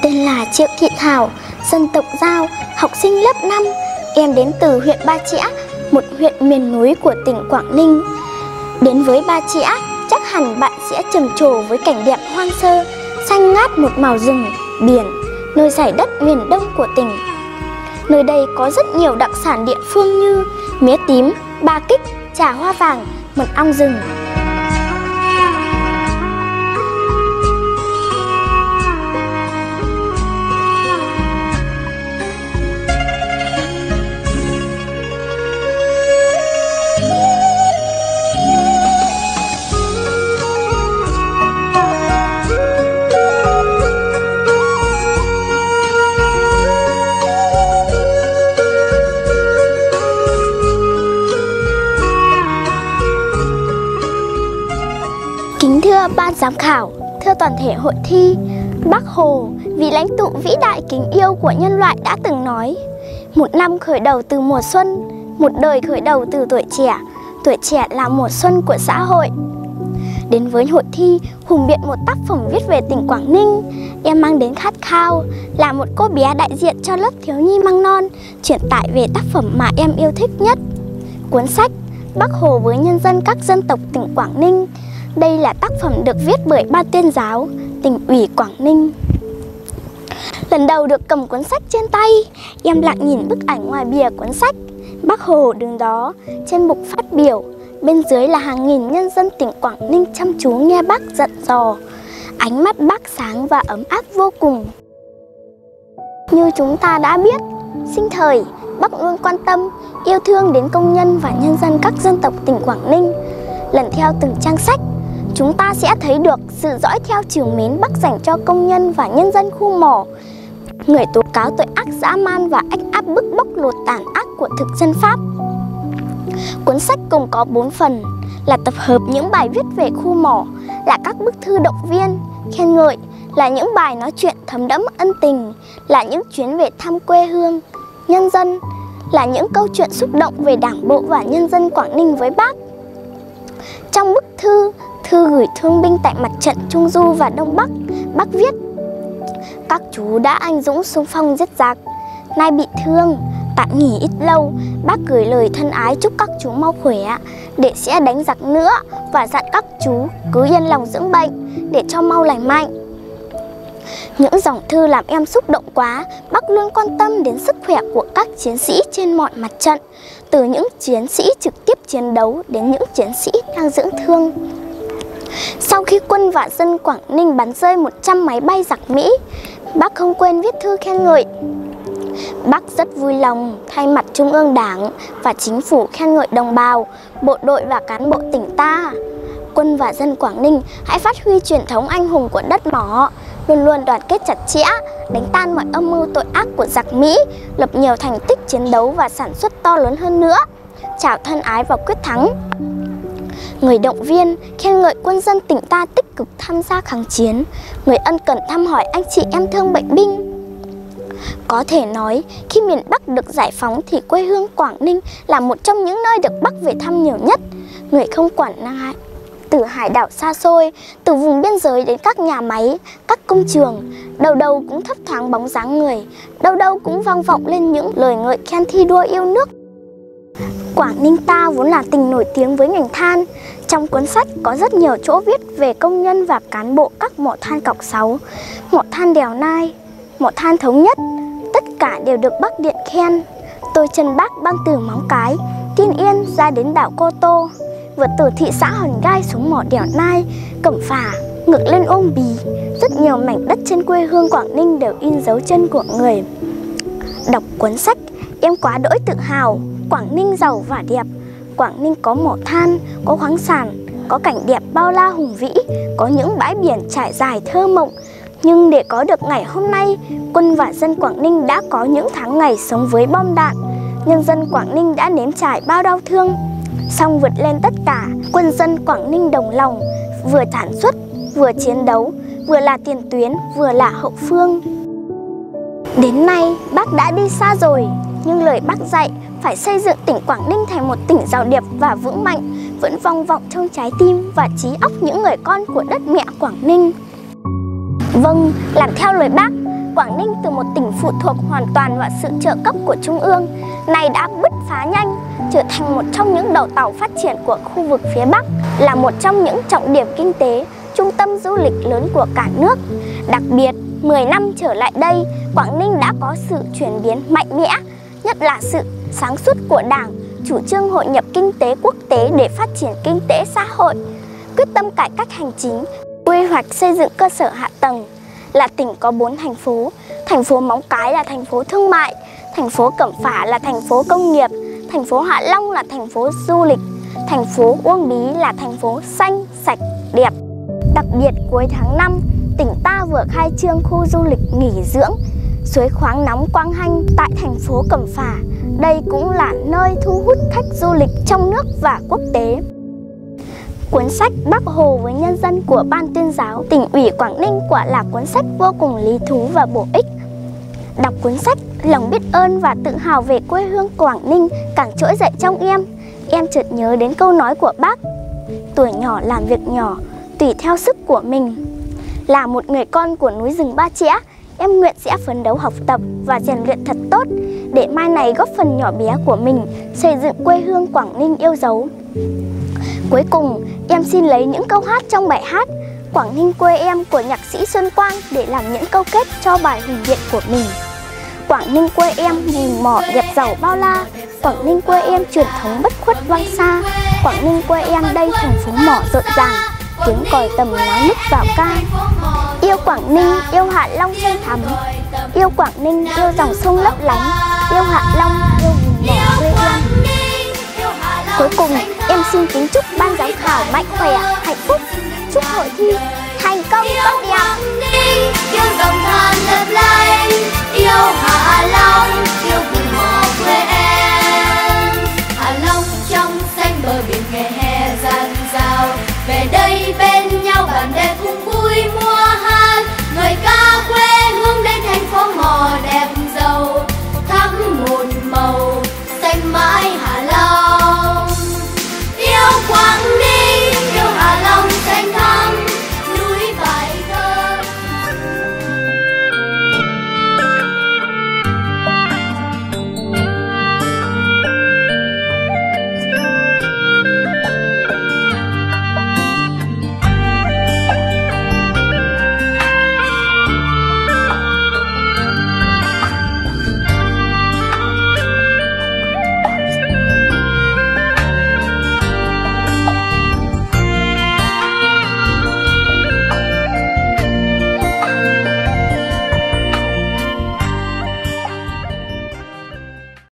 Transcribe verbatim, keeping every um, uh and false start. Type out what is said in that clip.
Tên là Triệu Thị Thảo, dân tộc Dao, học sinh lớp năm. Em đến từ huyện Ba Chẽ, một huyện miền núi của tỉnh Quảng Ninh. Đến với Ba Chẽ, chắc hẳn bạn sẽ trầm trồ với cảnh đẹp hoang sơ, xanh ngát một màu rừng, biển, nơi dải đất miền đông của tỉnh. Nơi đây có rất nhiều đặc sản địa phương như mía tím, ba kích, trà hoa vàng, mật ong rừng. Kính thưa ban giám khảo, thưa toàn thể hội thi, Bác Hồ, vị lãnh tụ vĩ đại kính yêu của nhân loại đã từng nói: một năm khởi đầu từ mùa xuân, một đời khởi đầu từ tuổi trẻ, tuổi trẻ là mùa xuân của xã hội. Đến với hội thi hùng biện một tác phẩm viết về tỉnh Quảng Ninh, em mang đến khát khao là một cô bé đại diện cho lớp thiếu nhi măng non, truyền tải về tác phẩm mà em yêu thích nhất. Cuốn sách Bác Hồ với nhân dân các dân tộc tỉnh Quảng Ninh. Đây là tác phẩm được viết bởi Ban Tuyên giáo, Tỉnh ủy Quảng Ninh. Lần đầu được cầm cuốn sách trên tay, em lặng nhìn bức ảnh ngoài bìa cuốn sách. Bác Hồ đứng đó, trên bục phát biểu, bên dưới là hàng nghìn nhân dân tỉnh Quảng Ninh chăm chú nghe bác dặn dò. Ánh mắt bác sáng và ấm áp vô cùng. Như chúng ta đã biết, sinh thời, bác luôn quan tâm, yêu thương đến công nhân và nhân dân các dân tộc tỉnh Quảng Ninh. Lần theo từng trang sách, chúng ta sẽ thấy được sự dõi theo trìu mến bác dành cho công nhân và nhân dân khu mỏ, người tố cáo tội ác dã man và ách áp bức bóc lột tàn ác của thực dân Pháp. Cuốn sách cùng có bốn phần, là tập hợp những bài viết về khu mỏ, là các bức thư động viên, khen ngợi, là những bài nói chuyện thấm đẫm ân tình, là những chuyến về thăm quê hương, nhân dân, là những câu chuyện xúc động về Đảng bộ và nhân dân Quảng Ninh với bác. Trong bức thư, thư gửi thương binh tại mặt trận Trung Du và Đông Bắc, bác viết: các chú đã anh dũng xung phong giết giặc, nay bị thương, tạm nghỉ ít lâu, bác gửi lời thân ái chúc các chú mau khỏe, để sẽ đánh giặc nữa, và dặn các chú cứ yên lòng dưỡng bệnh, để cho mau lành mạnh. Những dòng thư làm em xúc động quá. Bác luôn quan tâm đến sức khỏe của các chiến sĩ trên mọi mặt trận, từ những chiến sĩ trực tiếp chiến đấu đến những chiến sĩ đang dưỡng thương. Sau khi quân và dân Quảng Ninh bắn rơi một trăm máy bay giặc Mỹ, bác không quên viết thư khen ngợi. Bác rất vui lòng thay mặt Trung ương Đảng và Chính phủ khen ngợi đồng bào, bộ đội và cán bộ tỉnh ta. Quân và dân Quảng Ninh hãy phát huy truyền thống anh hùng của đất mỏ, luôn luôn đoàn kết chặt chẽ, đánh tan mọi âm mưu tội ác của giặc Mỹ, lập nhiều thành tích chiến đấu và sản xuất to lớn hơn nữa. Chào thân ái và quyết thắng. Người động viên, khen ngợi quân dân tỉnh ta tích cực tham gia kháng chiến, người ân cần thăm hỏi anh chị em thương bệnh binh. Có thể nói, khi miền Bắc được giải phóng thì quê hương Quảng Ninh là một trong những nơi được Bắc về thăm nhiều nhất. Người không quản ngại, từ hải đảo xa xôi, từ vùng biên giới đến các nhà máy, các công trường, đâu đâu cũng thấp thoáng bóng dáng người, đâu đâu cũng vang vọng lên những lời ngợi khen thi đua yêu nước. Quảng Ninh ta vốn là tỉnh nổi tiếng với ngành than. Trong cuốn sách có rất nhiều chỗ viết về công nhân và cán bộ các mỏ than Cọc Sáu, mỏ than Đèo Nai, mỏ than Thống Nhất. Tất cả đều được bác điện khen. Tôi chân bác băng từ Móng Cái, Tiên Yên ra đến đảo Cô Tô, vượt từ thị xã Hòn Gai xuống mỏ Đèo Nai, Cẩm Phả, ngược lên Ôm Bì. Rất nhiều mảnh đất trên quê hương Quảng Ninh đều in dấu chân của người. Đọc cuốn sách, em quá đỗi tự hào. Quảng Ninh giàu và đẹp. Quảng Ninh có mỏ than, có khoáng sản, có cảnh đẹp bao la hùng vĩ, có những bãi biển trải dài thơ mộng. Nhưng để có được ngày hôm nay, quân và dân Quảng Ninh đã có những tháng ngày sống với bom đạn. Nhân dân Quảng Ninh đã nếm trải bao đau thương. Song vượt lên tất cả, quân dân Quảng Ninh đồng lòng, vừa sản xuất, vừa chiến đấu, vừa là tiền tuyến, vừa là hậu phương. Đến nay, bác đã đi xa rồi, nhưng lời bác dạy phải xây dựng tỉnh Quảng Ninh thành một tỉnh giàu đẹp và vững mạnh vẫn vang vọng trong trái tim và trí óc những người con của đất mẹ Quảng Ninh. Vâng, làm theo lời bác, Quảng Ninh từ một tỉnh phụ thuộc hoàn toàn vào sự trợ cấp của Trung ương, này đã bứt phá nhanh, trở thành một trong những đầu tàu phát triển của khu vực phía Bắc, là một trong những trọng điểm kinh tế, trung tâm du lịch lớn của cả nước. Đặc biệt, mười năm trở lại đây, Quảng Ninh đã có sự chuyển biến mạnh mẽ, nhất là sự sáng suốt của Đảng, chủ trương hội nhập kinh tế quốc tế để phát triển kinh tế xã hội, quyết tâm cải cách hành chính, quy hoạch xây dựng cơ sở hạ tầng. Là tỉnh có bốn thành phố, thành phố Móng Cái là thành phố thương mại, thành phố Cẩm Phả là thành phố công nghiệp, thành phố Hạ Long là thành phố du lịch, thành phố Uông Bí là thành phố xanh, sạch, đẹp. Đặc biệt cuối tháng năm, tỉnh ta vừa khai trương khu du lịch nghỉ dưỡng suối khoáng nóng Quang Hanh tại thành phố Cẩm Phả. Đây cũng là nơi thu hút khách du lịch trong nước và quốc tế. Cuốn sách Bác Hồ với nhân dân của Ban Tuyên giáo Tỉnh ủy Quảng Ninh quả là cuốn sách vô cùng lý thú và bổ ích. Đọc cuốn sách, lòng biết ơn và tự hào về quê hương Quảng Ninh càng trỗi dậy trong em. Em chợt nhớ đến câu nói của Bác: tuổi nhỏ làm việc nhỏ, tùy theo sức của mình. Là một người con của núi rừng Ba Chẽ, em nguyện sẽ phấn đấu học tập và rèn luyện thật tốt để mai này góp phần nhỏ bé của mình xây dựng quê hương Quảng Ninh yêu dấu. Cuối cùng, em xin lấy những câu hát trong bài hát Quảng Ninh quê em của nhạc sĩ Xuân Quang để làm những câu kết cho bài hùng biện của mình. Quảng Ninh quê em vùng mỏ đẹp giàu bao la, Quảng Ninh quê em truyền thống bất khuất vang xa, Quảng Ninh quê em đây thành phố mỏ rộn ràng, tiếng còi tầm náo nức vào ca. Yêu Quảng Ninh, yêu Hạ Long xanh thắm, yêu Quảng Ninh, yêu dòng sông lấp lánh, yêu Hạ Long, yêu vùng mỏ quê em. Cuối cùng, em xin kính chúc ban giám khảo mạnh khỏe, hạnh phúc, chúc hội thi thành công tốt đẹp.